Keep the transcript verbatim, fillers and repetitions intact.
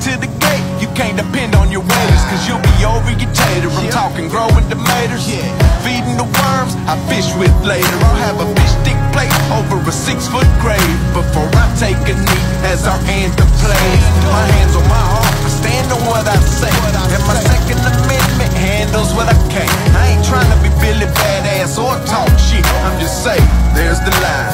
to the gate, you can't depend on your waiters, cause you'll be over your tater. I'm talking growing tomatoes, feeding the worms I fish with later. I'll have a fish stick plate over a six foot grave before I take a knee as our anthem plays. My hands on my heart, I stand on what I say, and my second amendment handles what I can. I ain't trying to be Billy Badass or talk shit, I'm just saying, there's the line.